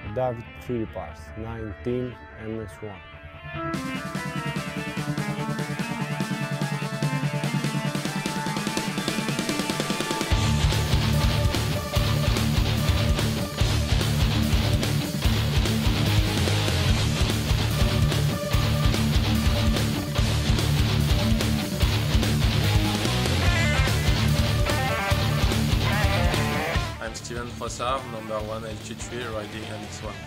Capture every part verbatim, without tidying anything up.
David Philippars, nineteen M S one. I'm Steven Frossard, number one L T three, riding M X one.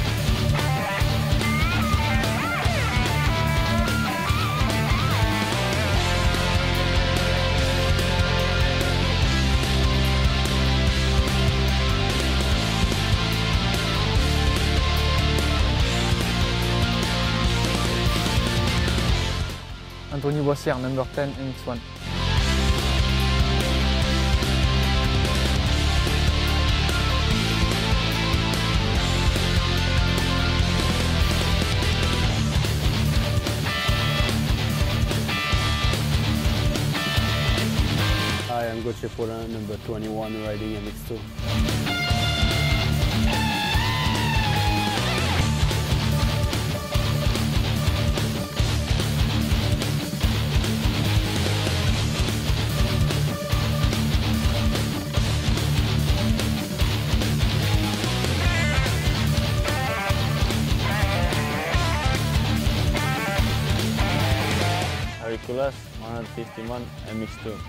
Anthony Boissière, number ten M X one. Hi, I'm Gauthier Paulin, number twenty-one, riding M X two. Hercules, one fifty-one, M X two.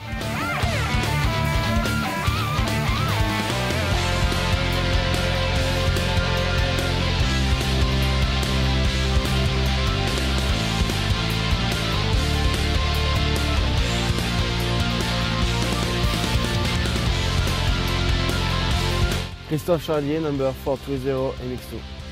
Christophe Charlier, number four twenty, M X two.